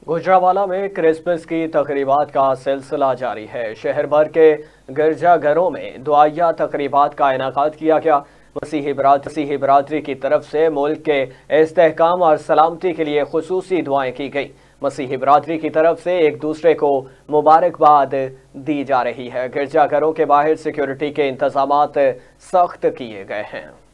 गुजरांवाला में क्रिसमस की तकरीबात का सिलसिला जारी है। शहर भर के गिरजाघरों में दुआया तकरीबात का इनेकाद किया गया। मसीही बरादरी की तरफ से मुल्क के इस्तेहकाम और सलामती के लिए खुसूसी दुआएं की गई। मसीही बरादरी की तरफ से एक दूसरे को मुबारकबाद दी जा रही है। गिरजाघरों के बाहर सिक्योरिटी के इंतजामात सख्त किए गए हैं।